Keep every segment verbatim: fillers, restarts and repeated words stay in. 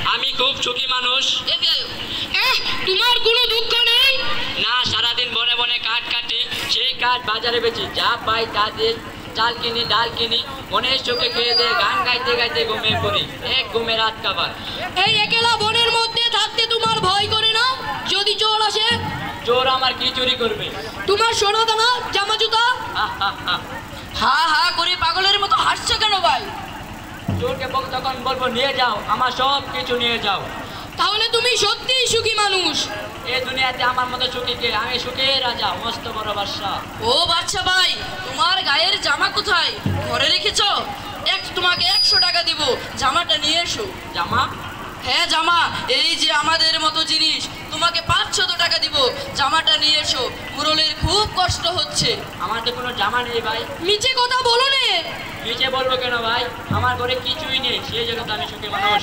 আমি খুব সুখী মানুষ। তোমার কোনো দুঃখ নেই? না, সারাদিন বনে বনে কাঠ কাটি, সেই কাঠ বাজারে বেচি, যা পাই তা দিয়ে চাল কিনি, ডাল কিনি, মনের সুখে খেয়ে দিয়ে গান গাইতে গাইতে ঘুমিয়ে পড়ি, এক ঘুমে রাত কাবার। এই একলা বনের মধ্যে থাকতে তোমার ভয় করে না? যদি চোর আসে? চোর আমার কি চুরি করবে? তোমার সোনা দানা, জামা জুতা। হা হা করে পাগলের মতো হাসছো কেন ভাই? চোরকে তখন বলবো নিয়ে যাও, আমার সব কিছু নিয়ে যাও। তাহলে তুমি সত্যিই সুখী মানুষ। এই দুনিয়াতে আমার মতো সুখী কে? আমি সুখের রাজা, মস্ত বড় বাদশা। ও বাদশা ভাই, তোমার গায়ের জামা কোথায়? ঘরে রেখেছো? এক তোমাকে একশো টাকা দিব, জামাটা নিয়ে এসো। জামা? হ্যাঁ জামা, এই যে আমাদের মতো জিনিস। তোমাকে পাঁচশত টাকা দিব, জামাটা নিয়ে এসো। মুরলের খুব কষ্ট হচ্ছে। আমার তো কোনো জামা নেই ভাই। নিচে কথা বলো নে। নিচে বলবো কেন ভাই? আমার ঘরে কিছুই নেই, সেই জন্য তো আমি সুখী মানুষ।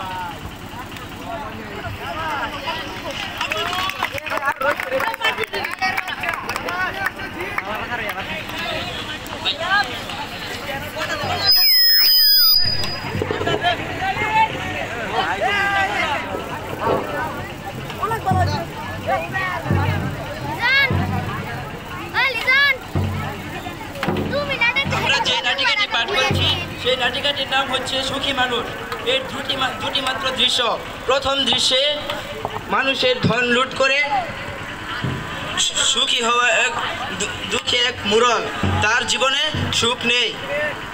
সেই নাটিকাটির নাম হচ্ছে সুখী মানুষ। এর দুটি দুটি মাত্র দৃশ্য। প্রথম দৃশ্যে মানুষের ধন লুট করে সুখী হওয়া এক দুঃখী এক মুরল, তার জীবনে সুখ নেই।